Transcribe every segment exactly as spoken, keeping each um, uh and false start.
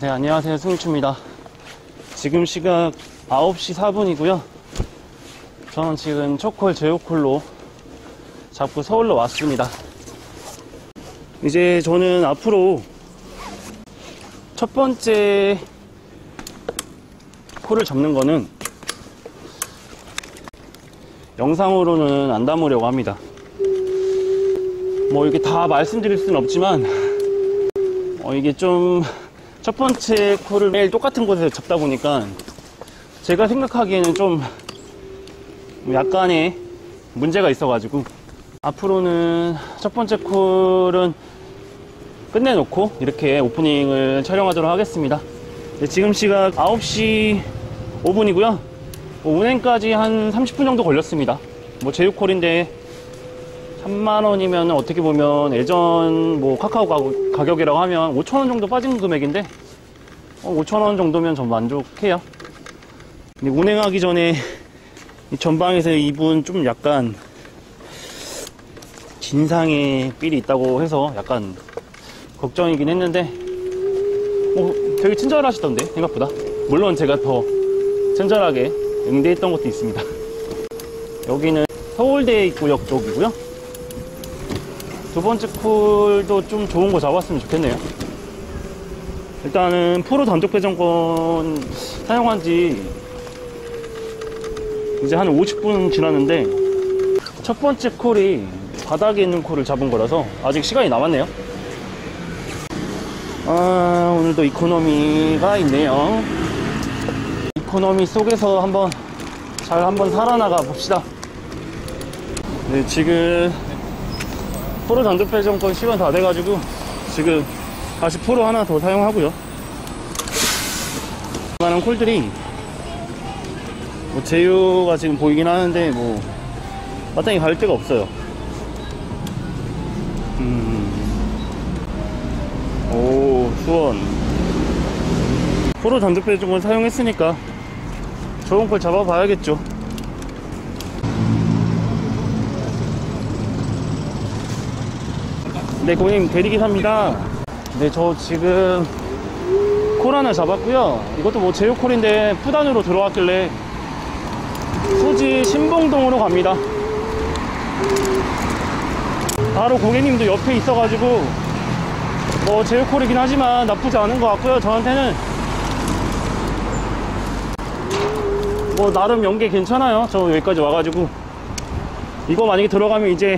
네, 안녕하세요. 승추입니다. 지금 시각 아홉 시 사 분이고요. 저는 지금 초콜 제오콜로 잡고 서울로 왔습니다. 이제 저는 앞으로 첫 번째 콜을 잡는 거는 영상으로는 안 담으려고 합니다. 뭐 이게 다 말씀드릴 수는 없지만 어 이게 좀 첫 번째 콜을 매일 똑같은 곳에서 잡다 보니까 제가 생각하기에는 좀 약간의 문제가 있어가지고 앞으로는 첫 번째 콜은 끝내놓고 이렇게 오프닝을 촬영하도록 하겠습니다. 네, 지금 시각 아홉 시 오 분이고요 운행까지 한 삼십 분 정도 걸렸습니다. 뭐 제휴콜인데 삼만 원이면 어떻게 보면 예전 뭐 카카오 가격이라고 하면 오천 원 정도 빠진 금액인데 어, 오천 원 정도면 전 만족해요. 근데 운행하기 전에 이 전방에서 이분 좀 약간 진상의 삘이 있다고 해서 약간 걱정이긴 했는데 어, 되게 친절하시던데 생각보다. 물론 제가 더 친절하게 응대했던 것도 있습니다. 여기는 서울대 입구역 쪽이고요. 두 번째 콜도 좀 좋은 거 잡았으면 좋겠네요. 일단은 프로 단독 배정권 사용한 지 이제 한 오십 분 지났는데 첫 번째 콜이 바닥에 있는 콜을 잡은 거라서 아직 시간이 남았네요. 아, 오늘도 이코노미가 있네요. 이코노미 속에서 한번 잘 한번 살아나가 봅시다. 네, 지금 프로 단독 배정권 시간 다 돼가지고 지금 다시 프로 하나 더 사용하고요. 많은 콜들이 뭐 제휴가 지금 보이긴 하는데 뭐 마땅히 갈 데가 없어요. 음. 오, 수원. 프로 단독 배정권 사용했으니까 좋은 콜 잡아봐야겠죠. 네, 고객님 대리기사입니다. 네, 저 지금 콜 하나 잡았고요. 이것도 뭐 제휴콜인데 푸단으로 들어왔길래 수지 신봉동으로 갑니다. 바로 고객님도 옆에 있어가지고 뭐 제휴콜이긴 하지만 나쁘지 않은 것 같고요. 저한테는 뭐 나름 연계 괜찮아요. 저 여기까지 와가지고 이거 만약에 들어가면 이제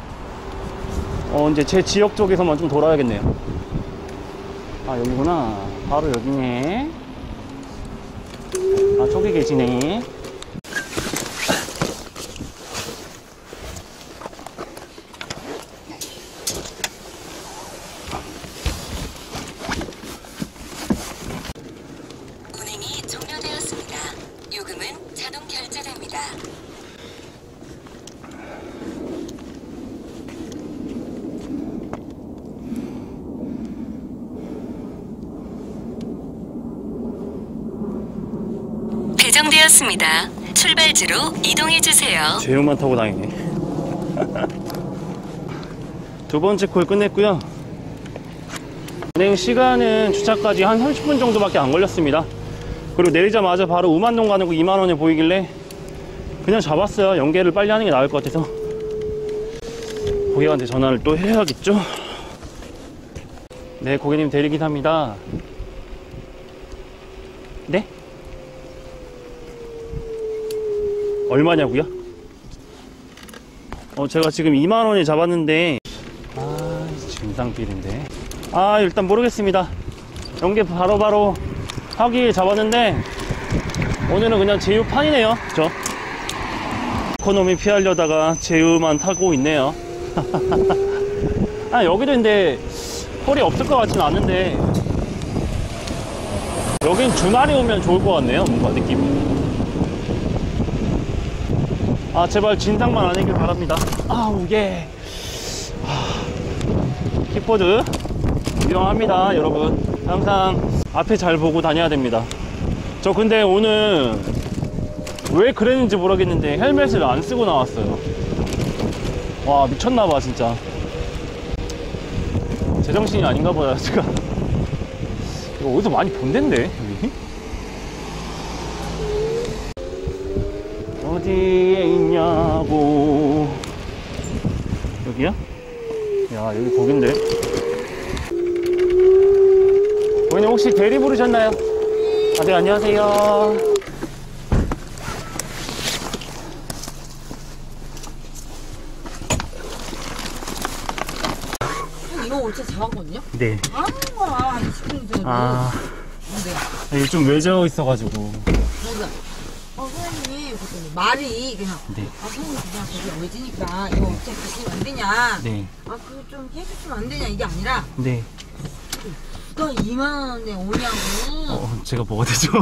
어 이제 제 지역 쪽에서만 좀 돌아야겠네요. 아, 여기구나. 바로 여기네. 아, 저기 계시네. 운행이 종료되었습니다. 요금은 자동 결제됩니다. 배정되었습니다. 출발지로 이동해주세요. 제휴만 타고 다니네. 두 번째 콜 끝냈고요. 운행 시간은 주차까지 한 삼십 분 정도밖에 안 걸렸습니다. 그리고 내리자마자 바로 우만동 가는 거 이만 원에 보이길래 그냥 잡았어요. 연계를 빨리 하는 게 나을 것 같아서. 고객한테 전화를 또 해야겠죠. 네, 고객님 대리기사입니다. 네? 얼마냐고요? 어, 제가 지금 이만 원에 잡았는데 아, 진상필인데. 아, 일단 모르겠습니다. 연계 바로바로 하기에 잡았는데 오늘은 그냥 제휴판이네요. 그쵸? 이코노미 피하려다가 제휴만 타고 있네요. 아, 여기도 근데 콜이 없을 것 같지는 않은데 여긴 주말에 오면 좋을 것 같네요. 뭔가 느낌이. 아, 제발 진상만 아니길 바랍니다. 아우, 예. 킥보드 유용합니다, 여러분. 항상 앞에 잘 보고 다녀야 됩니다. 저 근데 오늘 왜 그랬는지 모르겠는데 헬멧을 안 쓰고 나왔어요. 와, 미쳤나봐 진짜. 제정신이 아닌가 봐요 제가. 이거 어디서 많이 본 데인데 여기? 어디에 있냐고. 여기야? 야, 여기 거긴데. 고객님 혹시 대리 부르셨나요? 아, 네, 안녕하세요. 이거 어째 잡았거든요? 네. 아는 거야, 이십 분 전에. 아, 근데, 이게 좀 외져 있어가지고. 그래서, 어, 선생님, 그랬더니 말이 그냥, 네. 아, 선생님, 그냥 거기 외지니까, 이거 어째 가시면 안 되냐. 네. 아, 그거 좀 해주시면 안 되냐. 이게 아니라, 네. 누가 이만 원에 오냐고. 어, 제가 뭐가 되죠?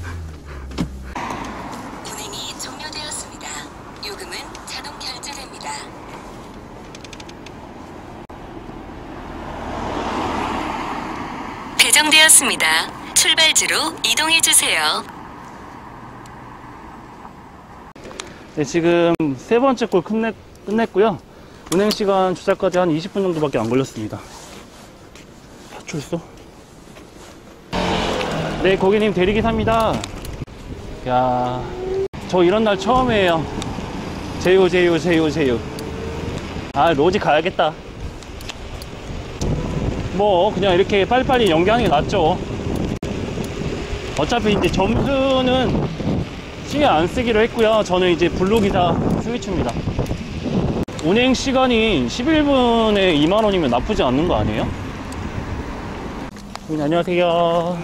운행이 종료되었습니다. 요금은 자동 결제됩니다. 배정되었습니다. 출발지로 이동해 주세요. 네, 지금 세 번째 콜 끝냈, 끝냈고요. 운행 시간 주차까지 한 이십 분 정도밖에 안 걸렸습니다. 파출 있어? 네, 고객님 대리기사입니다. 야, 저 이런 날 처음이에요. 제유, 제유, 제유, 제유. 아, 로지 가야겠다. 뭐, 그냥 이렇게 빨리빨리 연기하는 게 낫죠. 어차피 이제 점수는 신경 안 쓰기로 했고요. 저는 이제 블루기사 스위치입니다. 운행 시간이 십일 분에 이만 원이면 나쁘지 않는 거 아니에요? 네, 안녕하세요.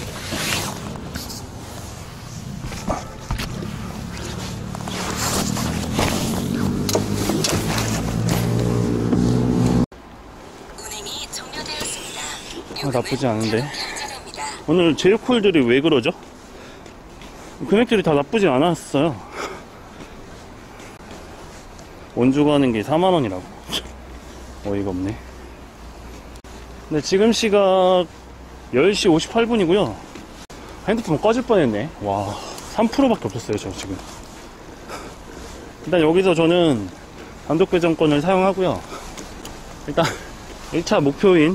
운행이 종료되었습니다. 아, 나쁘지 않은데. 자동 결제됩니다. 오늘 제휴콜들이 왜 그러죠? 금액들이 다 나쁘지 않았어요. 원주가 하는 게 사만 원이라고. 어이가 없네. 근데 지금 시각 열 시 오십팔 분이고요. 핸드폰 꺼질 뻔했네. 와, 삼 퍼센트밖에 없었어요, 저 지금. 일단 여기서 저는 단독 배정권을 사용하고요. 일단 일 차 목표인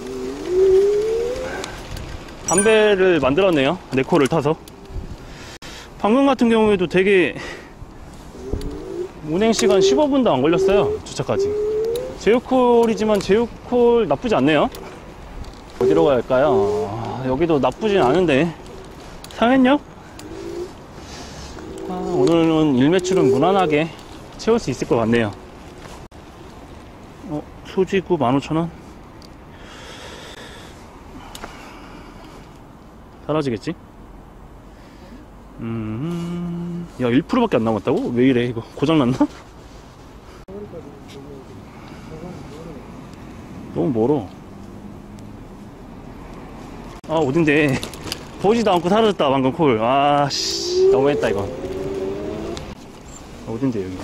담배를 만들었네요. 네 콜을 타서. 방금 같은 경우에도 되게 운행시간 십오 분도 안 걸렸어요. 주차까지. 제휴콜이지만 제휴콜 나쁘지 않네요. 어디로 갈까요? 아, 여기도 나쁘진 않은데. 상했역? 아, 오늘은 일매출은 무난하게 채울 수 있을 것 같네요. 어, 소지구 만 오천 원? 사라지겠지? 음, 야, 일 퍼센트밖에 안 남았다고? 왜 이래, 이거? 고장났나? 너무 멀어. 아, 어딘데? 보지도 않고 사라졌다, 방금 콜. 아, 씨. 너무했다, 이거. 어딘데, 여기가?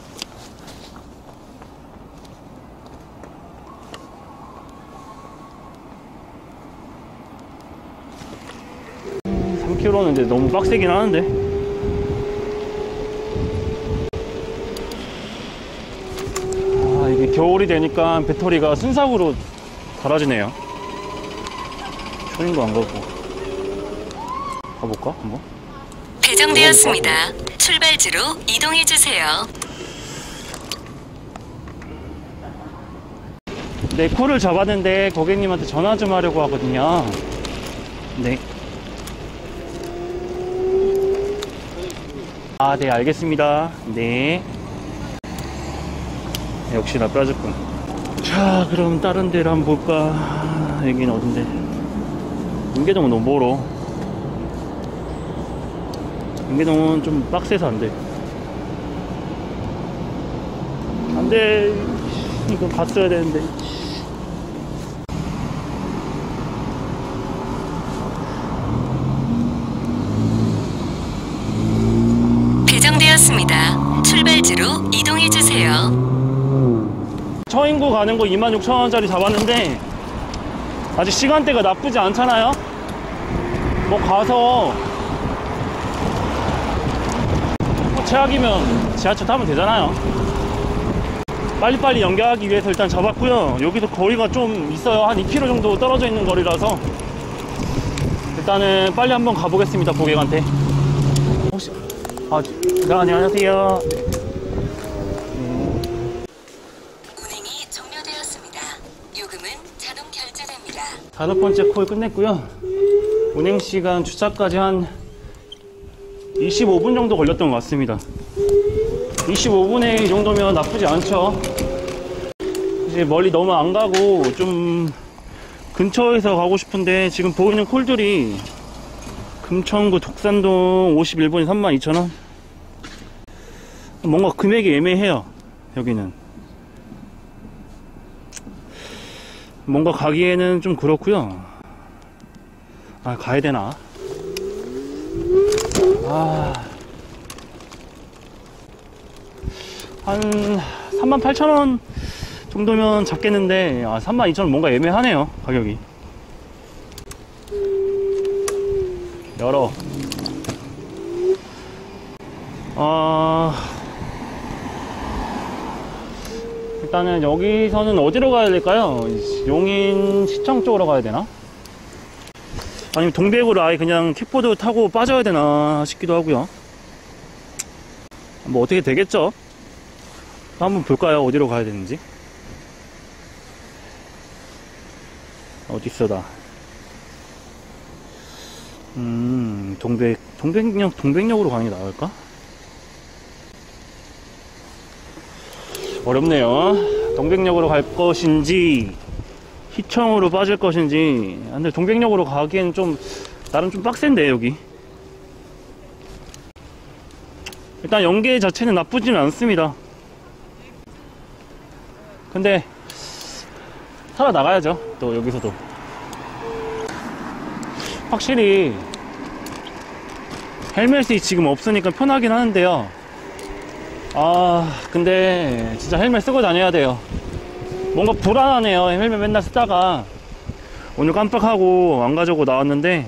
삼 킬로미터는 이제 너무 빡세긴 하는데. 아, 이게 겨울이 되니까 배터리가 순삭으로 닳아지네요. 초인도 안 가고. 가볼까? 한번? 배정되었습니다. 출발지로 이동해 주세요. 네, 콜을 잡았는데 고객님한테 전화 좀 하려고 하거든요. 네. 아, 네, 알겠습니다. 네. 역시나 빠졌군. 자, 그럼 다른 데를 한번 볼까? 여기는 어딘데? 인계동은 너무 멀어. 인계동은 좀 빡세서 안 돼. 안 돼. 이거 봤어야 되는데. 배정되었습니다. 출발지로 이동해 주세요. 처인구 가는 거 이만 육천 원짜리 잡았는데 아직 시간대가 나쁘지 않잖아요. 뭐 가서 뭐 최악이면 지하철 타면 되잖아요. 빨리빨리 연결하기 위해서 일단 잡았고요. 여기서 거리가 좀 있어요. 한 이 킬로미터 정도 떨어져 있는 거리라서 일단은 빨리 한번 가보겠습니다, 고객한테. 혹시, 아, 네, 안녕하세요. 운행이 종료되었습니다. 요금은 자동 결제됩니다. 다섯 번째 콜 끝냈고요. 운행시간 주차까지 한 이십오 분 정도 걸렸던 것 같습니다. 이십오 분에 이 정도면 나쁘지 않죠. 이제 멀리 너무 안 가고 좀 근처에서 가고 싶은데, 지금 보이는 콜들이 금천구 독산동 오십일 번이 삼만 이천 원. 뭔가 금액이 애매해요. 여기는 뭔가 가기에는 좀 그렇고요. 아, 가야되나? 아, 한 삼만 팔천 원 정도면 잡겠는데, 아, 삼만 이천 원 뭔가 애매하네요, 가격이. 열어. 아, 일단은 여기서는 어디로 가야 될까요? 용인 시청 쪽으로 가야 되나? 아니면 동백으로 아예 그냥 킥보드 타고 빠져야 되나 싶기도 하고요. 뭐 어떻게 되겠죠? 한번 볼까요? 어디로 가야 되는지. 어딨어, 나. 음, 동백, 동백역, 동백역으로 가는 게 나을까? 어렵네요. 동백역으로 갈 것인지, 시청으로 빠질 것인지. 근데 동백역으로 가기엔 좀, 나름 좀 빡센데, 여기. 일단 연계 자체는 나쁘지는 않습니다. 근데, 살아나가야죠. 또, 여기서도. 확실히, 헬멧이 지금 없으니까 편하긴 하는데요. 아, 근데 진짜 헬멧 쓰고 다녀야 돼요. 뭔가 불안하네요. 헬멧 맨날 쓰다가 오늘 깜빡하고 안 가지고 나왔는데,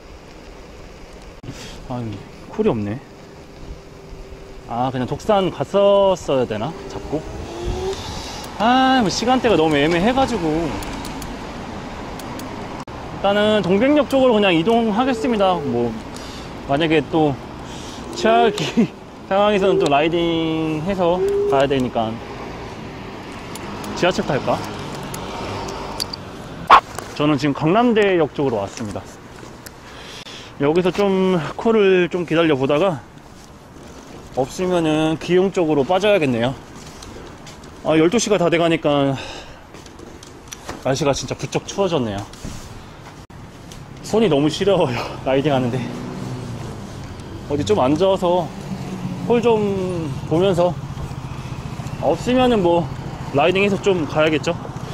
아, 쿨이 없네. 아, 그냥 독산 갔었어야 되나? 잡고. 아, 뭐 시간대가 너무 애매해가지고. 일단은 동백역 쪽으로 그냥 이동하겠습니다. 뭐 만약에 또 최악의 상황에서는 또 라이딩 해서 가야 되니까. 지하철 탈까? 저는 지금 강남대역 쪽으로 왔습니다. 여기서 좀 콜을 좀 기다려 보다가 없으면은 기흥 쪽으로 빠져야겠네요. 아, 열두 시가 다 돼가니까 날씨가 진짜 부쩍 추워졌네요. 손이 너무 시려워요, 라이딩 하는데. 어디 좀 앉아서 콜 좀 보면서, 없으면은 뭐 라이딩해서 좀 가야겠죠.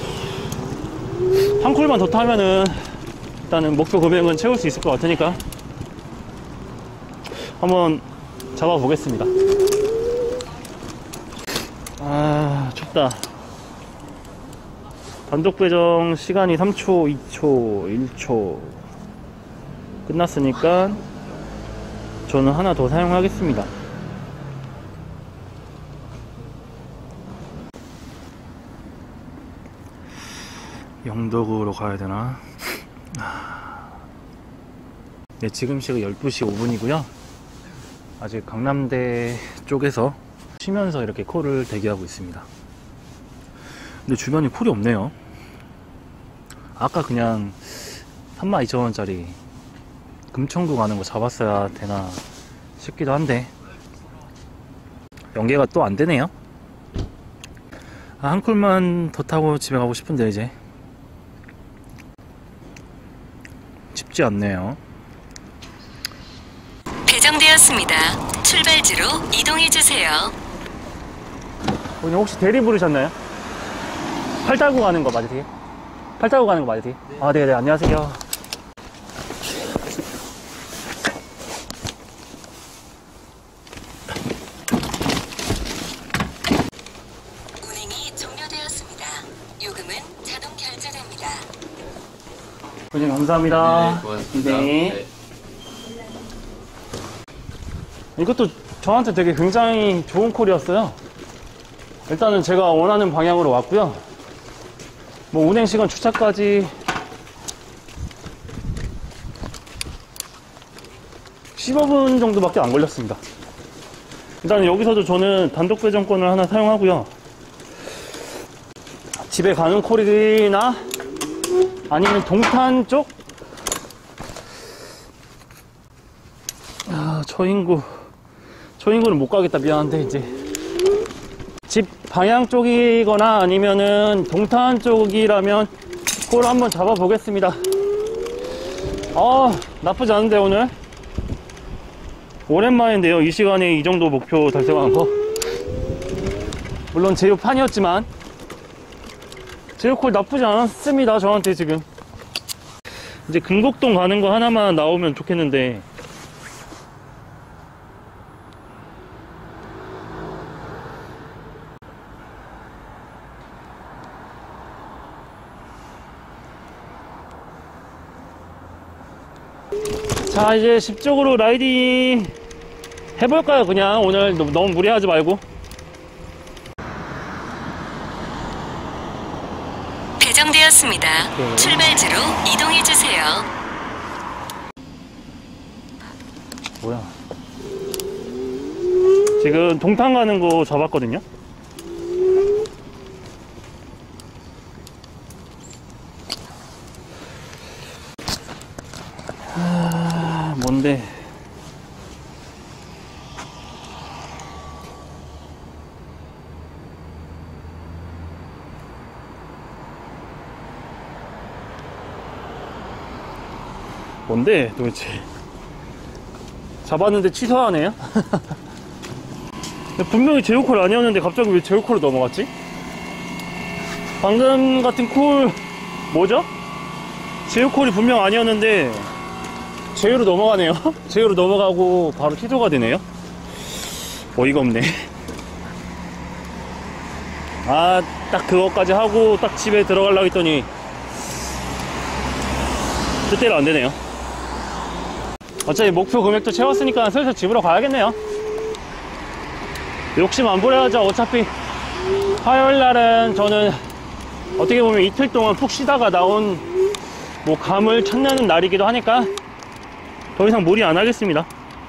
한 콜만 더 타면은 일단은 목표 금액은 채울 수 있을 것 같으니까 한번 잡아 보겠습니다. 아, 춥다. 단독 배정 시간이 삼 초, 이 초, 일 초 끝났으니까 저는 하나 더 사용하겠습니다. 영덕으로 가야 되나? 네, 지금 시각 열두 시 오 분이고요 아직 강남대 쪽에서 쉬면서 이렇게 콜을 대기하고 있습니다. 근데 주변에 콜이 없네요. 아까 그냥 삼만 이천 원짜리 금천구 가는 거 잡았어야 되나 싶기도 한데 연계가 또 안 되네요. 아, 한 콜만 더 타고 집에 가고 싶은데 이제 쉽지 않네요. 배정되었습니다. 출발지로 이동해주세요. 오늘 혹시 대리 부르셨나요? 팔 타고 가는 거 맞으세요? 팔 타고 가는 거 맞으세요? 네. 아, 네네, 안녕하세요. 운행이 종료되었습니다. 요금은 자동 결제됩니다. 고객님 감사합니다. 네, 고맙습니다. 네. 네. 이것도 저한테 되게 굉장히 좋은 콜이었어요. 일단은 제가 원하는 방향으로 왔고요. 뭐 운행시간 주차까지 십오 분 정도밖에 안 걸렸습니다. 일단 여기서도 저는 단독 배정권을 하나 사용하고요. 집에 가는 콜이나 아니면 동탄 쪽? 아, 초인구. 초인구는 못 가겠다. 미안한데, 이제. 집 방향 쪽이거나 아니면은 동탄 쪽이라면 콜 한번 잡아보겠습니다. 아, 나쁘지 않은데, 오늘. 오랜만인데요. 이 시간에 이 정도 목표 달성한 거. 물론 제휴판이었지만 제휴콜 나쁘지 않았습니다. 저한테 지금 이제 금곡동 가는 거 하나만 나오면 좋겠는데 자, 이제 십 쪽으로 라이딩 해볼까요? 그냥 오늘 너무 무리하지 말고. 배정되었습니다. 네. 출발지로 이동해주세요. 뭐야, 지금 동탄 가는 거 잡았거든요. 아, 뭔데? 뭔데 도대체? 잡았는데 취소하네요? 분명히 제휴콜 아니었는데 갑자기 왜 제휴콜로 넘어갔지? 방금 같은 콜 뭐죠? 제휴콜이 분명 아니었는데 제휴로 넘어가네요. 제휴로 넘어가고 바로 취소가 되네요. 어이가 없네. 아, 딱 그것까지 하고 딱 집에 들어가려고 했더니 뜻대로 안 되네요. 어차피 목표 금액도 채웠으니까 슬슬 집으로 가야겠네요. 욕심 안 부려야죠. 어차피 화요일 날은 저는 어떻게 보면 이틀 동안 푹 쉬다가 나온 뭐 감을 찾는 날이기도 하니까 더 이상 무리 안 하겠습니다.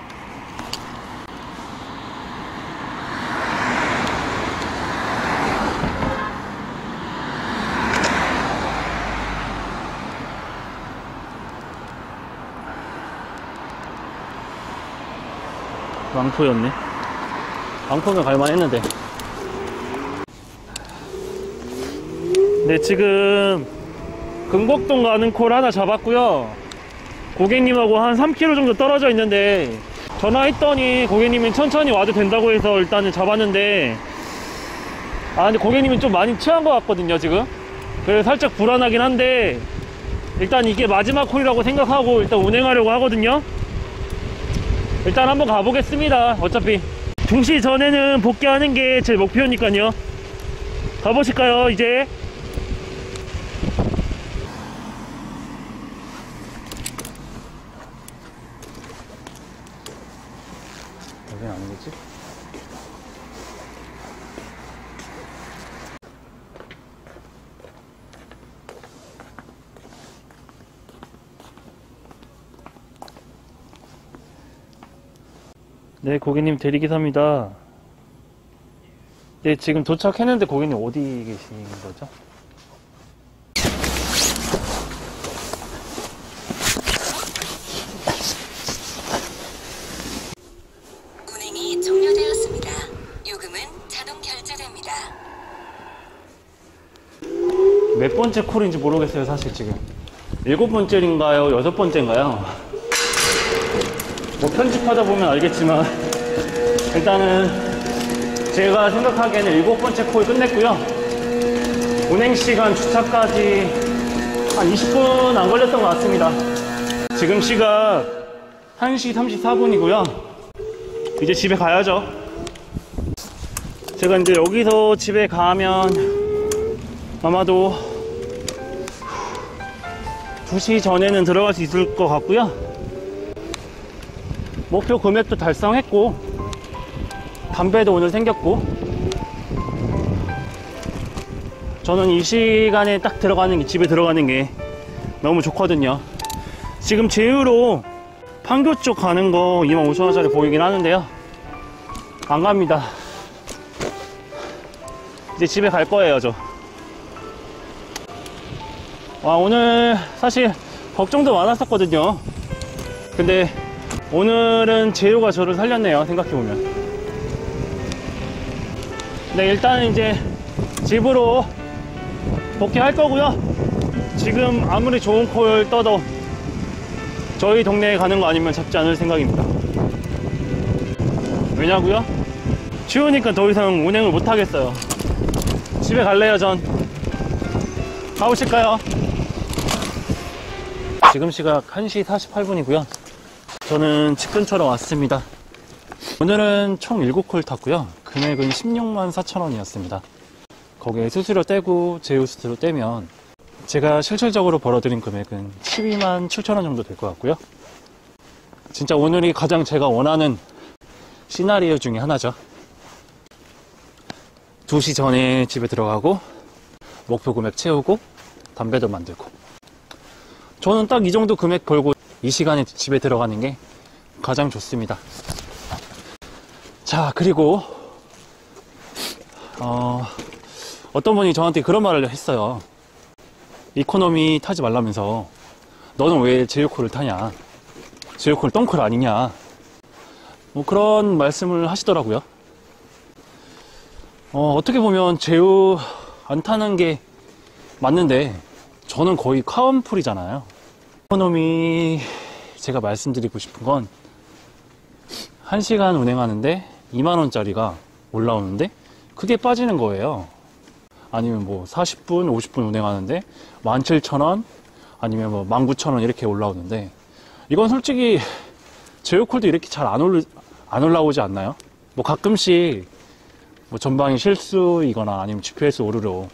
왕포였네. 왕포면 갈만 했는데. 네, 지금 금곡동 가는 콜 하나 잡았고요. 고객님하고 한 삼 킬로미터 정도 떨어져 있는데 전화했더니 고객님이 천천히 와도 된다고 해서 일단은 잡았는데, 아 근데 고객님이 좀 많이 취한 것 같거든요 지금. 그래서 살짝 불안하긴 한데 일단 이게 마지막 콜이라고 생각하고 일단 운행하려고 하거든요. 일단 한번 가보겠습니다. 어차피 두 시 전에는 복귀하는 게 제 목표니까요. 가보실까요 이제? 여긴 아니겠지? 네, 고객님 대리기사입니다. 네, 지금 도착했는데 고객님 어디 계신 거죠? 운행이 종료되었습니다. 요금은 자동 결제됩니다. 몇 번째 콜인지 모르겠어요 사실 지금. 일곱 번째인가요? 여섯 번째인가요? 뭐 편집하다 보면 알겠지만 일단은 제가 생각하기에는 일곱 번째 콜 끝냈고요. 운행시간 주차까지 한 이십 분 안 걸렸던 것 같습니다. 지금 시각 한 시 삼십사 분이고요 이제 집에 가야죠. 제가 이제 여기서 집에 가면 아마도 두 시 전에는 들어갈 수 있을 것 같고요. 목표 금액도 달성했고 담배도 오늘 생겼고 저는 이 시간에 딱 들어가는 게, 집에 들어가는 게 너무 좋거든요. 지금 제휴로 판교 쪽 가는 거 이만 오천 원짜리 보이긴 하는데요. 안 갑니다. 이제 집에 갈 거예요, 저. 와, 오늘 사실 걱정도 많았었거든요. 근데 오늘은 재호가 저를 살렸네요, 생각해보면. 네, 일단은 이제 집으로 복귀할 거고요. 지금 아무리 좋은 콜 떠도 저희 동네에 가는 거 아니면 잡지 않을 생각입니다. 왜냐고요? 추우니까 더 이상 운행을 못 하겠어요. 집에 갈래요, 전. 가보실까요? 지금 시각 한 시 사십팔 분이고요 저는 집 근처로 왔습니다. 오늘은 총 일곱 콜 탔고요. 금액은 십육만 사천 원이었습니다. 거기에 수수료 떼고 제휴 수수료 떼면 제가 실질적으로 벌어들인 금액은 십이만 칠천 원 정도 될 것 같고요. 진짜 오늘이 가장 제가 원하는 시나리오 중에 하나죠. 두 시 전에 집에 들어가고 목표 금액 채우고 담배도 만들고. 저는 딱 이 정도 금액 걸고 이 시간에 집에 들어가는 게 가장 좋습니다. 자, 그리고 어, 어떤 분이 저한테 그런 말을 했어요. 이코노미 타지 말라면서 너는 왜 제휴콜을 타냐, 제휴콜 똥콜 아니냐, 뭐 그런 말씀을 하시더라고요. 어, 어떻게 보면 제휴 안 타는 게 맞는데 저는 거의 카운풀이잖아요. 이코노미 제가 말씀드리고 싶은 건 한 시간 운행하는데 이만 원짜리가 올라오는데 그게 빠지는 거예요. 아니면 뭐 사십 분, 오십 분 운행하는데 만 칠천 원 아니면 뭐 만 구천 원 이렇게 올라오는데 이건 솔직히 제휴콜도 이렇게 잘 안 올라, 안 올라오지 않나요? 뭐 가끔씩 뭐 전방이 실수이거나 아니면 지피에스 오류로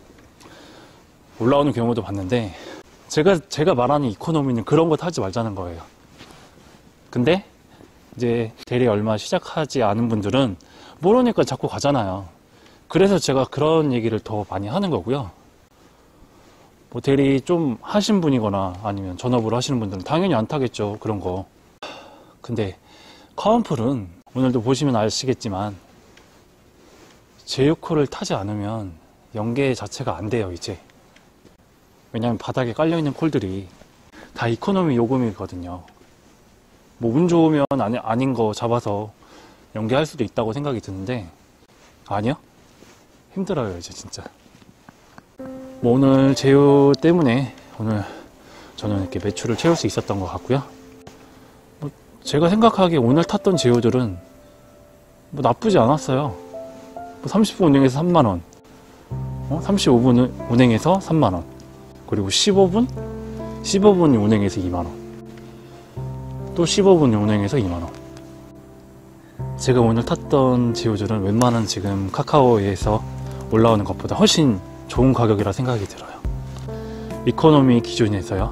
올라오는 경우도 봤는데 제가 제가 말하는 이코노미는 그런 거 타지 말자는 거예요. 근데 이제 대리 얼마 시작하지 않은 분들은 모르니까 자꾸 가잖아요. 그래서 제가 그런 얘기를 더 많이 하는 거고요. 뭐 대리 좀 하신 분이거나 아니면 전업으로 하시는 분들은 당연히 안 타겠죠, 그런 거. 근데 카운풀은 오늘도 보시면 아시겠지만 제휴콜을 타지 않으면 연계 자체가 안 돼요, 이제. 왜냐면 바닥에 깔려있는 콜들이 다 이코노미 요금이거든요. 뭐 운 좋으면 아니, 아닌 거 잡아서 연계할 수도 있다고 생각이 드는데 아니요? 힘들어요, 이제 진짜. 뭐 오늘 제휴 때문에 오늘 저는 이렇게 매출을 채울 수 있었던 것 같고요. 뭐 제가 생각하기에 오늘 탔던 제휴들은 뭐 나쁘지 않았어요. 뭐 삼십 분 운행해서 삼만 원, 어? 삼십오 분 운행해서 삼만 원, 그리고 십오 분? 십오 분 운행해서 이만 원, 또 십오 분 운행해서 이만 원. 제가 오늘 탔던 제휴들은 웬만한 지금 카카오에서 올라오는 것보다 훨씬 좋은 가격이라 생각이 들어요. 이코노미 기준에서요.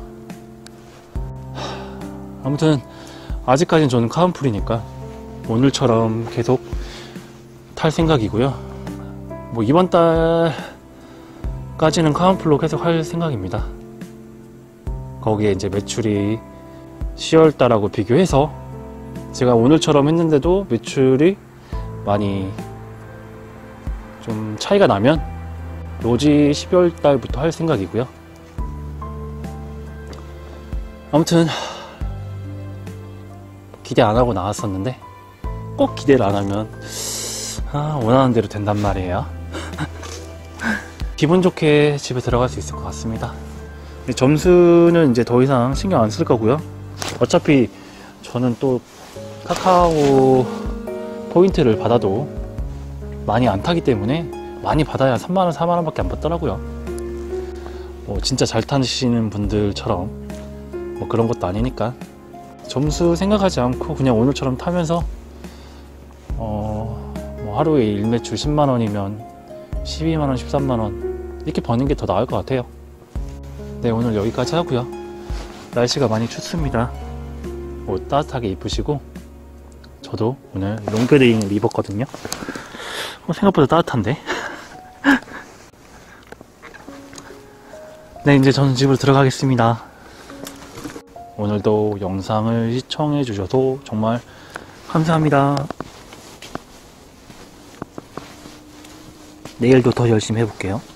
아무튼 아직까지는 저는 카운풀이니까 오늘처럼 계속 탈 생각이고요. 뭐 이번 달까지는 카운풀로 계속 할 생각입니다. 거기에 이제 매출이 시월 달하고 비교해서 제가 오늘처럼 했는데도 매출이 많이 좀 차이가 나면 로지 십이월 달부터 할 생각이고요. 아무튼 기대 안 하고 나왔었는데 꼭 기대를 안 하면 아, 원하는 대로 된단 말이에요. 기분 좋게 집에 들어갈 수 있을 것 같습니다. 점수는 이제 더 이상 신경 안 쓸 거고요. 어차피 저는 또 카카오 포인트를 받아도 많이 안 타기 때문에 많이 받아야 삼만 원, 사만 원 밖에 안 받더라고요. 뭐 진짜 잘 타시는 분들처럼 뭐 그런 것도 아니니까 점수 생각하지 않고 그냥 오늘처럼 타면서 어, 뭐 하루에 일매출 십만 원이면 십이만 원, 십삼만 원 이렇게 버는 게 더 나을 것 같아요. 네, 오늘 여기까지 하고요. 날씨가 많이 춥습니다. 옷 따뜻하게 입으시고 저도 오늘 롱베딩을 입었거든요. 어, 생각보다 따뜻한데. 네, 이제 저는 집으로 들어가겠습니다. 오늘도 영상을 시청해 주셔서 정말 감사합니다. 내일도 더 열심히 해볼게요.